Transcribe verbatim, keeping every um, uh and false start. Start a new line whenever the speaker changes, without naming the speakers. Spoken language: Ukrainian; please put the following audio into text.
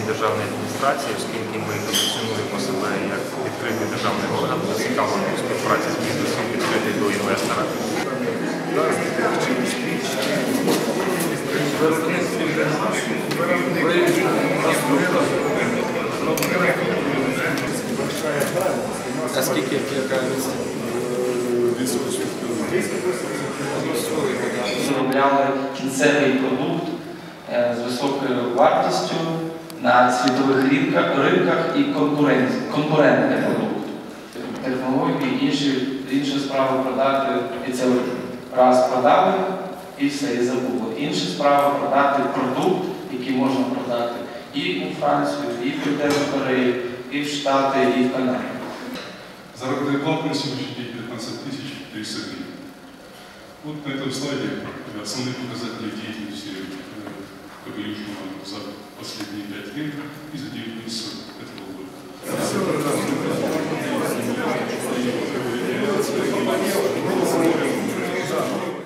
державної адміністрації, оскільки ми позиціонуємо себе як відкритий державний орган, зацікавлений у співпраці з бізнесом, відкритий до інвестора.
А скільки яка
Виробляли кінцевий продукт з високою вартістю на світових ринках, ринках і конкурентний продукт. Технології, інші, інші справи продати, і це раз продали, і все, і забули. Інші справи продати продукт, який можна продати і у Францію, і в Південну Корею, і в Штати, і в Канаду.
Заработная плата на сегодняшний день пятнадцать тысяч триста гривен. Вот на этом слайде основные показатели деятельности